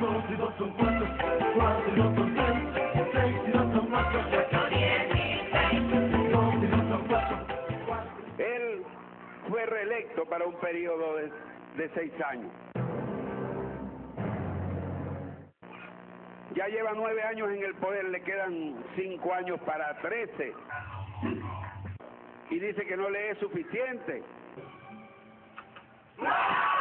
Dos y dos son cuatro, cuatro y dos son seis, seis y dos son ocho, ocho, 16. Dos y dos son cuatro, cuatro. Él fue reelecto para un periodo de 6 años. Ya lleva 9 años en el poder, le quedan 5 años para 13. Y dice que no le es suficiente.